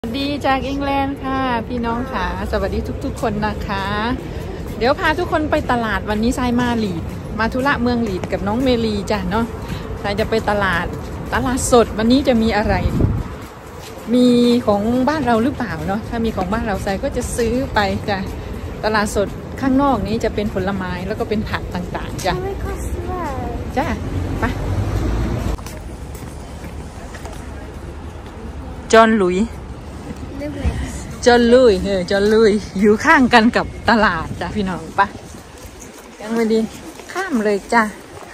สวัสดีจากอังกฤษค่ะพี่น้องค่ะสวัสดีทุกๆคนนะคะเดี๋ยวพาทุกคนไปตลาดวันนี้ทรายมาลีดมาธุระเมืองลีดกับน้องเมลีจ้ะเนาะทรายจะไปตลาดสดวันนี้จะมีอะไรมีของบ้านเราหรือเปล่าเนาะถ้ามีของบ้านเราทรายก็จะซื้อไปจ้ะตลาดสดข้างนอกนี้จะเป็นผลไม้แล้วก็เป็นผักต่างๆจ้ะจ้ะไปจอห์นหลุยจอห์นลุยอยู่ข้างกันกับตลาดจ้ะพี่น้องปะยังไม่ดีข้ามเลยจ้ะ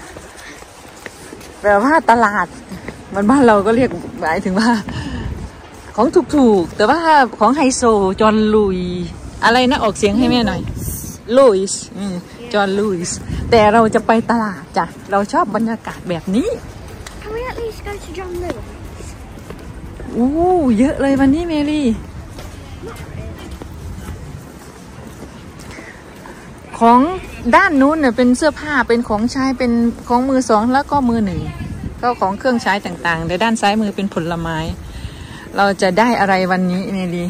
แบบว่าตลาดมันบ้านเราก็เรียกหมายถึงว่าของถูกๆแต่ว่าของไฮโซจอห์นลุยอะไรนะออกเสียงให้แม่หน่อยลุยส์จอห์นลุยส์แต่เราจะไปตลาดจ้ะเราชอบบรรยากาศแบบนี้อู้เยอะเลยวันนี้เมลี่ของด้านนู้นเนี่ยเป็นเสื้อผ้าเป็นของใช้เป็นของมือสองแล้วก็มือหนึ่งก็ของเครื่องใช้ต่างๆแต่ด้านซ้ายมือเป็นผลไม้เราจะได้อะไรวันนี้เมลี่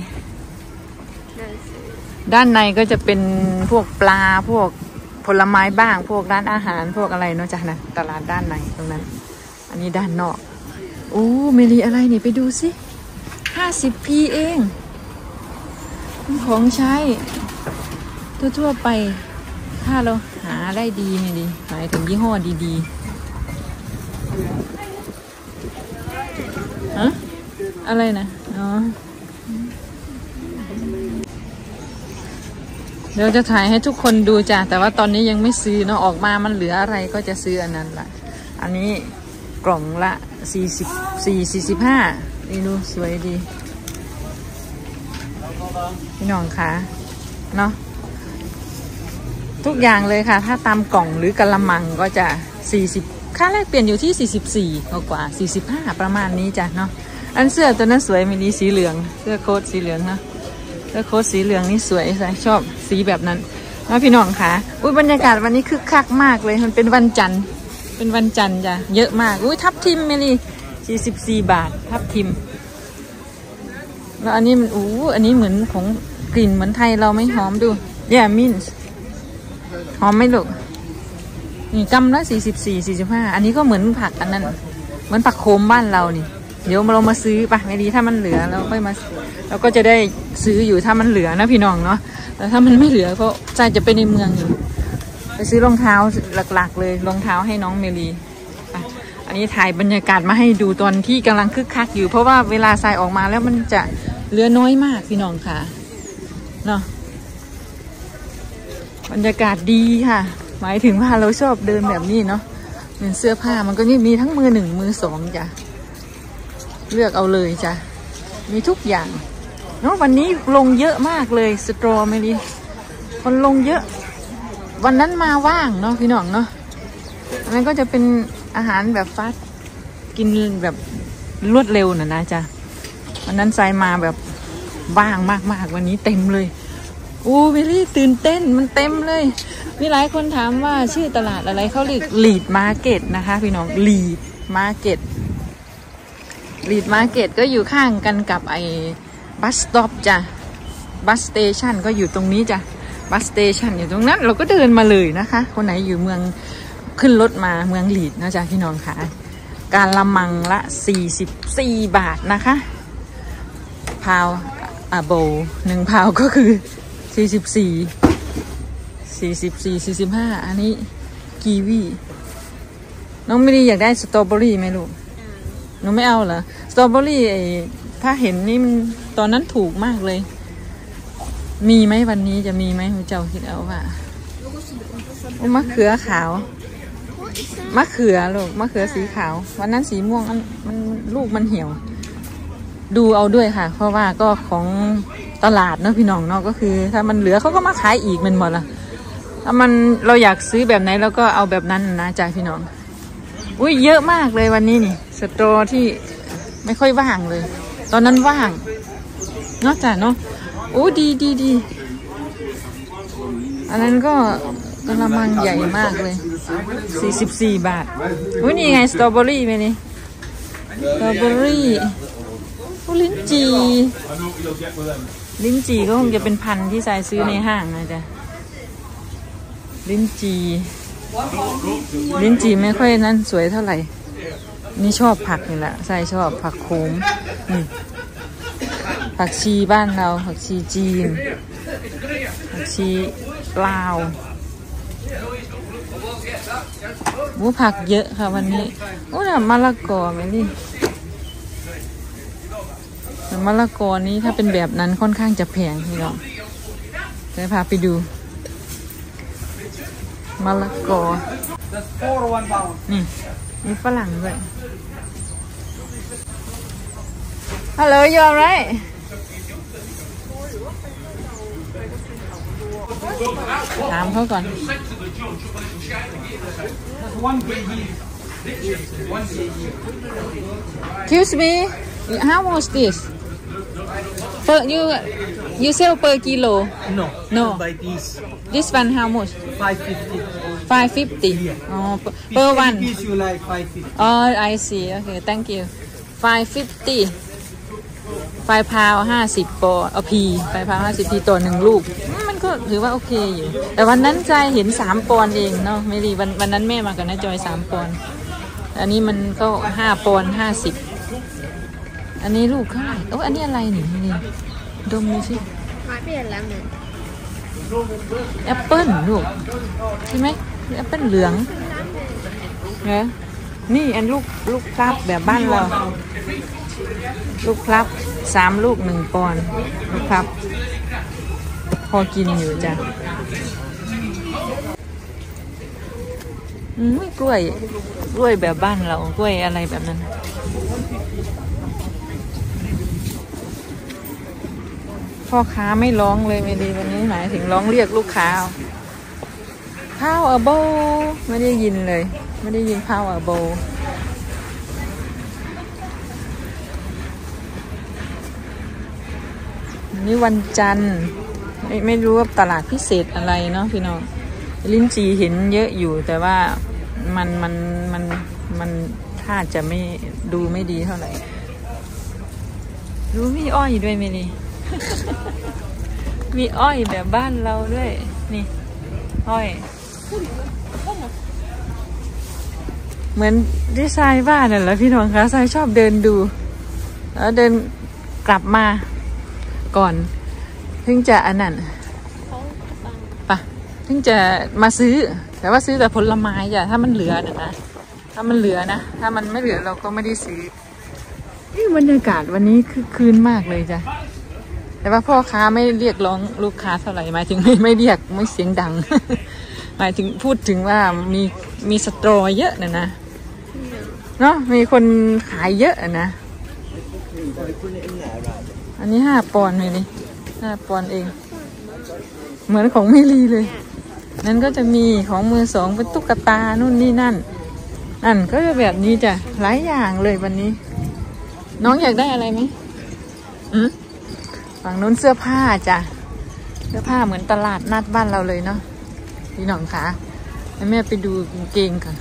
ด้านในก็จะเป็นพวกปลาพวกผลไม้บ้างพวกร้านอาหารพวกอะไรเนาะจ้ะนะตลาดด้านในตรงนั้นอันนี้ด้านนอกโอ้เมลี่อะไรนี่ไปดูสิ50p เองของใช้ทั่วไปถ้าเราหาได้ดีไม่ดีหมายถึงยี่ห้อดีๆฮะอะไรนะอ๋อเดี๋ยวจะถ่ายให้ทุกคนดูจ้ะแต่ว่าตอนนี้ยังไม่ซื้อเนาะออกมามันเหลืออะไรก็จะซื้ออันนั้นละอันนี้กล่องละ45นี่ดูสวยดีพี่น้องคะเนาะทุกอย่างเลยค่ะถ้าตามกล่องหรือกะละมังก็จะ40ค่าแรกเปลี่ยนอยู่ที่44กว่า45ประมาณนี้จ้ะเนาะอันเสื้อตัวนั้นสวยมีนี้สีเหลืองเสื้อโค้ทสีเหลืองนะเสื้อโค้ทสีเหลืองนี่สวยใช่ชอบสีแบบนั้นนะพี่น้องคะอุ้ยบรรยากาศวันนี้คึกคักมากเลยมันเป็นวันจันทร์จ้ะเยอะมากอุ้ยทับทิมเมลี่44 บาททับทิมแล้วอันนี้มันอันนี้เหมือนของกลิ่นเหมือนไทยเราไม่หอมดูมิ้นท์หอมไหมลูกนี่กำละ44-45อันนี้ก็เหมือนผักอันนั้นเหมือนผักโขมบ้านเรานี่เดี๋ยวเรามาซื้อปะไม่ดีถ้ามันเหลือเราค่อยมาเราก็จะได้ซื้ออยู่ถ้ามันเหลือนะพี่น้องเนาะแต่ถ้ามันไม่เหลือก็ใจจะไปในเมืองอยู่ไปซื้อรองเท้าหลักๆเลยรองเท้าให้น้องเมลีอันนี้ถ่ายบรรยากาศมาให้ดูตอนที่กำลังคึกคักอยู่เพราะว่าเวลาทรายออกมาแล้วมันจะเหลือน้อยมากพี่น้องค่ะเนาะบรรยากาศดีค่ะหมายถึงว่าเราชอบเดินแบบนี้เนาะเป็นเสื้อผ้ามันก็นี่มีทั้งมือหนึ่งมือสองจ้ะเลือกเอาเลยจ้ะมีทุกอย่างเนาะวันนี้ลงเยอะมากเลยสตรอเบอรี่คนลงเยอะวันนั้นมาว่างเนาะพี่น้องเนาะอันนั้นก็จะเป็นอาหารแบบฟาสต์กินแบบรวดเร็วนะจ๊ะวันนั้นทรายมาแบบว่างมากๆวันนี้เต็มเลยเวลี่ตื่นเต้นมันเต็มเลยมีหลายคนถามว่าชื่อตลาดอะไรเขาเรียกลีดมาร์เก็ตนะคะพี่น้องลีดมาร์เก็ตก็อยู่ข้างกันกับไอ้บัสสต็อปจ้ะบัสสเตชันก็อยู่ตรงนี้จ้ะบัสสเตชันอยู่ตรงนั้นเราก็เดินมาเลยนะคะคนไหนอยู่เมืองขึ้นรถมาเมืองลีดนะจ๊ะพี่น้องค่ะการละมังละ44 บาทนะคะพาวโบ1 พาวก็คือ44 45อันนี้กีวีน้องไม่ได้อยากได้สตรอเบอรี่ไหมลูกหนูไม่เอาเหรอสตรอเบอรี่ถ้าเห็นนี่มันตอนนั้นถูกมากเลยมีไหมวันนี้จะมีไหมเจ้าคิดเอาว่ามะเขือขาวมะเขือลูกมะเขือสีขาววันนั้นสีม่วงมันลูกมันเหี่ยวดูเอาด้วยค่ะเพราะว่าก็ของตลาดเนาะพี่น้องเนาะก็คือถ้ามันเหลือเขาก็มาขายอีกมันหมดละถ้ามันเราอยากซื้อแบบไหนเราก็เอาแบบนั้นนะจ้ะพี่น้องอุ้ยเยอะมากเลยวันนี้นี่สตรอที่ไม่ค่อยว่างเลยตอนนั้นว่างเนาะจ้ะเนาะดีอันนั้นก็กระมังใหญ่มากเลย44 บาทอุ้ยนี่ไงสตรอเบอรี่ไหมนี่สตรอเบอรี่ลิ้นจี่ก็คงจะเป็นพันธุ์ที่ทรายซื้อในห้างนะจ๊ะลิ้นจี่ไม่ค่อยนั้นสวยเท่าไหร่นี่ชอบผักนี่แหละทรายชอบผักโขมนี่ผักชีบ้านเราผักชีจีนผักชีลาวผักเยอะค่ะวันนี้โอ้น่ะมะละกอไหมนี่แต่มะละกอนี้ถ้าเป็นแบบนั้นค่อนข้างจะแพงพี่น้องเดี๋ยวพาไปดูมะละกอนี่มีฝรั่งด้วยฮัลโหลyou alright ถามเขาก่อน Excuse me how much this per you sell per kilo no by piece this one how much 550 oh per one piece you like 550 oh I see okay thank you 550 5 pound 50 ปอนด์เอาพี5 pound 50 พีต่อ1ลูกมันก็ถือว่าโอเคอยู่แต่วันนั้นใจเห็น3 ปอนด์เองเนาะไม่ดีวันนั้นแม่มากับน้าจอย3 ปอนด์อันนี้มันก็5 ปอนด์ 50อันนี้ลูกเท่าไหร่โอ้อันนี้อะไรนี่ดมดูสิไม้เปลี่ยนแล้วเนี่ยแอปเปิ้ลลูกใช่ไหมแอปเปิ้ลเหลืองเหรอนี่อันลูกพลับแบบบ้านเราลูกพลับ3 ลูก1 ปอนด์ลูกพลับพอกินอยู่จ้ะกล้วยแบบบ้านเรากล้วยอะไรแบบนั้นพ่อค้าไม่ร้องเลยไม่ดีวันนี้หมายถึงร้องเรียกลูกค้าข้าวโบไม่ได้ยินเลยไม่ได้ยินข้าวโบนี่วันจันทร์ไม่รู้ว่าตลาดพิเศษอะไรเนาะพี่น้องลิ้นจี่เห็นเยอะอยู่แต่ว่ามันถ้าจะไม่ดูไม่ดีเท่าไหร่รู้มีอ้อยด้วยไหมนี่ มีอ้อยแบบบ้านเราด้วยนี่อ้อยเหมือนดีไซน์บ้านนั่นแหละพี่น้องคะทรายชอบเดินดูแล้วเดินกลับมาก่อนถึงจะอันนั้นปะถึงจะมาซื้อแต่ว่าซื้อแต่ผลไม้จ้ะถ้ามันเหลือนะถ้ามันเหลือนะถ้ามันไม่เหลือเราก็ไม่ได้ซื้อนี่บรรยากาศวันนี้คือคืนมากเลยจ้ะแต่ว่าพ่อค้าไม่เรียกร้องลูกค้าเท่าไหร่หมายถึงไม่เรียกไม่เสียงดัง หมายถึงพูดถึงว่ามีสตรอเยอะนะเนาะมีคนขายเยอะนะอันนี้5 ปอนด์เลยนี่5 ปอนด์เองเหมือนของไม่รีเลยนั้นก็จะมีของมือสองเป็นตุ๊กตานู่นนี่นั่นก็จะแบบนี้จ้ะหลายอย่างเลยวันนี้น้องอยากได้อะไรไหมฝั่งนู้นเสื้อผ้าจ้ะเสื้อผ้าเหมือนตลาดนัดบ้านเราเลยเนาะพี่น้องคะให้แม่ไปดูกางเกงก่อน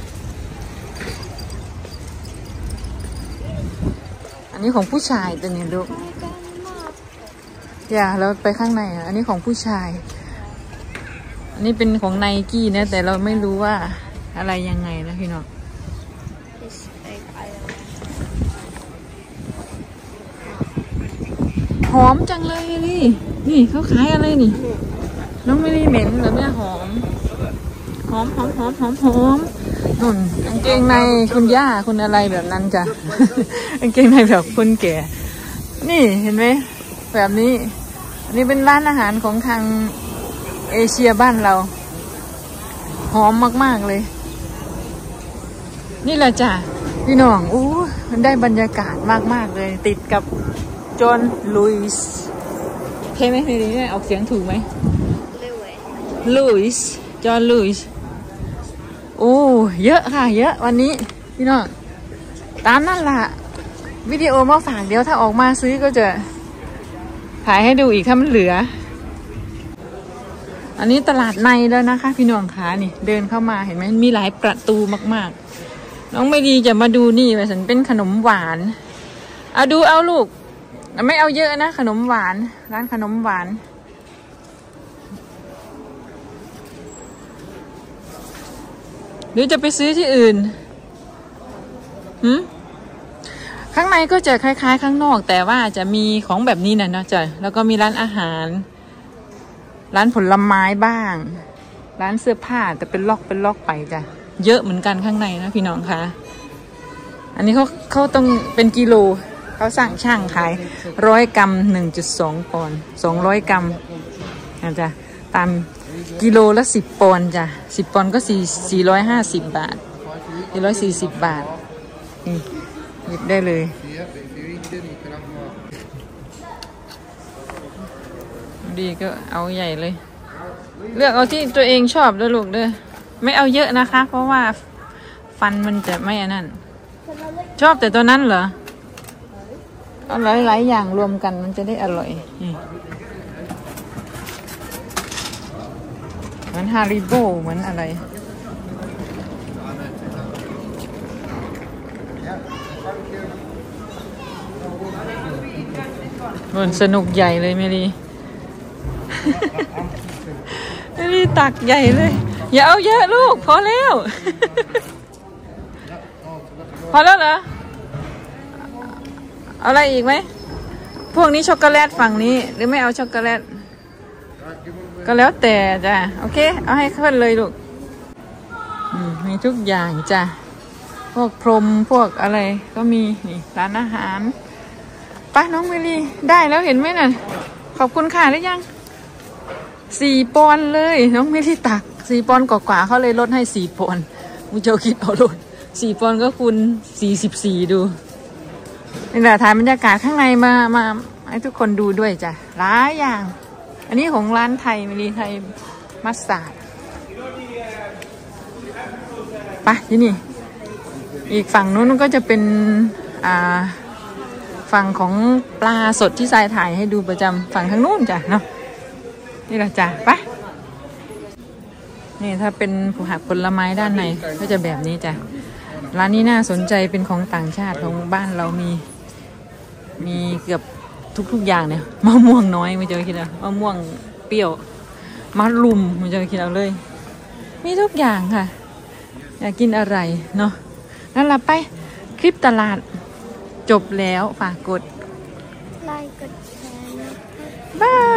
อันนี้ของผู้ชายตัวนี้ลูกอย่าเราไปข้างในอันนี้ของผู้ชายอันนี้เป็นของไนกี้นะแต่เราไม่รู้ว่าอะไรยังไงนะพี่น้องหอมจังเลยนี่เขาขายอะไรนี่น้องไม่ได้เหม็นหรือแม่หอมนุ่นกางเกงในคุณย่าคุณอะไรแบบนั้นจ้ะ กางเกงในแบบคนแก่นี่เห็นไหมแบบนี้อันนี้เป็นร้านอาหารของทางเอเชียบ้านเราหอมมากๆเลยนี่แหละจ้ะพี่น้องมันได้บรรยากาศมากๆเลยติดกับจอห์นลุยส์ใช่ไหมในนี้ออกเสียงถูกไหมลุยส์จอห์นลุยส์เยอะค่ะเยอะวันนี้พี่น้องตามนั่นล่ะวิดีโอมาฝากเดี๋ยวถ้าออกมาซื้อก็จะถ่ายให้ดูอีกถ้ามันเหลืออันนี้ตลาดในแล้วนะคะพี่น้องคะนี่เดินเข้ามาเห็นไหมมีหลายประตูมากๆน้องไม่ดีจะมาดูนี่ว่าฉันเป็นขนมหวานเอาดูเอาลูกไม่เอาเยอะนะขนมหวานร้านขนมหวานหรือจะไปซื้อที่อื่นข้างในก็จะคล้ายๆข้างนอกแต่ว่าจะมีของแบบนี้นะเนาะจ้ะแล้วก็มีร้านอาหารร้านผลไม้บ้างร้านเสื้อผ้าแต่เป็นล็อกไปจ้ะเยอะเหมือนกันข้างในนะพี่น้องคะอันนี้เขาต้องเป็นกิโลเขาสั่งช่างขาย100 กรัม 1.2 ปอนด์200 กรัมนะจ๊ะตามกิโลละ10 ปอนด์จ้ะ10 ปอนด์ก็450 บาท440 บาทนี่หยิบได้เลยดีก็เอาใหญ่เลยเลือกเอาที่ตัวเองชอบด้วยลูกเด้อไม่เอาเยอะนะคะเพราะว่าฟันมันจะไม่อันนั้นชอบแต่ตัวนั้นเหรอเอาหลายอย่างรวมกันมันจะได้อร่อยเหมือนฮาริโบเหมือนอะไรมันสนุกใหญ่เลยเมลีเมลีตักใหญ่เลยอย่าเอาเยอะลูกพอแล้วพอแล้วเหรอเอาอะไรอีกไหมพวกนี้ช็อกโกแลตฝั่งนี้หรือไม่เอาช็อกโกแลตก็แล้วแต่จ้ะโอเคเอาให้ขึ้นเลยลูกมีทุกอย่างจ้ะพวกพรมพวกอะไรก็มีนี่ร้านอาหารไปน้องเมลี่ได้แล้วเห็นไหมน่ะขอบคุณค่ะหรือยัง4 ปอนด์เลยน้องเมลี่ตัก4 ปอนด์กว่าเขาเลยลดให้4 ปอนด์มุโจคิดเอาลด4 ปอนด์ก็คูณ44ดูนี่แหละถ่ายบรรยากาศข้างในมาให้ทุกคนดูด้วยจ้ะหลายอย่างอันนี้ของร้านไทยเมลี่ไทยมัสตาร์ดไปที่นี่อีกฝั่งนู้นก็จะเป็นฝั่งของปลาสดที่ทรายถ่ายให้ดูประจำฝั่งทางนู้นจ้ะเนาะนี่แหละจ้ะไปนี่ถ้าเป็นผักผลไม้ด้านในก็จะแบบนี้จ้ะร้านนี้น่าสนใจเป็นของต่างชาติของบ้านเรามีเกือบทุกอย่างเนี่ยมะม่วงน้อยไม่เจอคิดเอามะม่วงเปรี้ยวมะรุมไม่เจอคิดเอาเลยมีทุกอย่างค่ะอยากกินอะไรเนาะนั่นละไปคลิปตลาดจบแล้วฝากกดไลค์กดแชร์นะคะบาย